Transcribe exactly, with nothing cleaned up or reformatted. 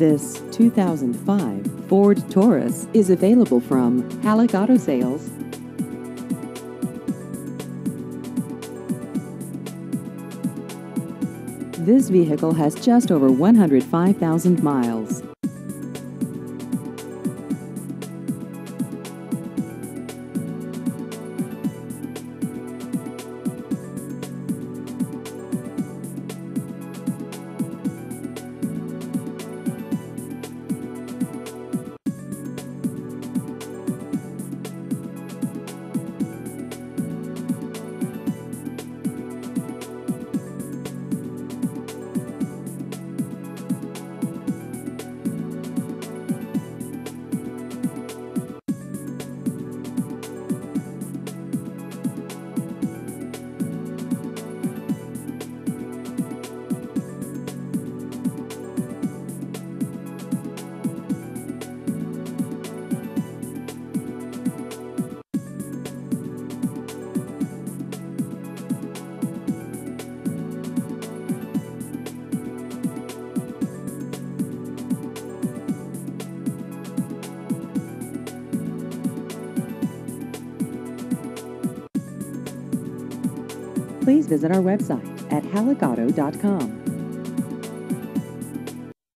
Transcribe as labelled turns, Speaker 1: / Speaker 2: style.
Speaker 1: This two thousand five Ford Taurus is available from Halleck Auto Sales. This vehicle has just over one hundred five thousand miles. Please visit our website at halleck auto dot com.